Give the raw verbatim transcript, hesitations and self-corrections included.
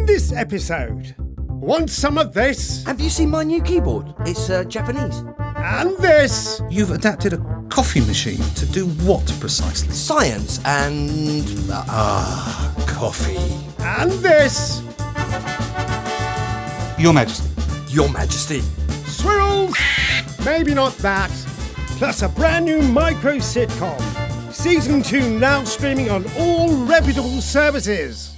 In this episode, want some of this? Have you seen my new keyboard? It's uh, Japanese. And this? You've adapted a coffee machine to do what precisely? Science and... Uh, Ah, coffee. And this? Your Majesty. Your Majesty. Swirls? Maybe not that. Plus a brand new micro sitcom. Season two now streaming on all reputable services.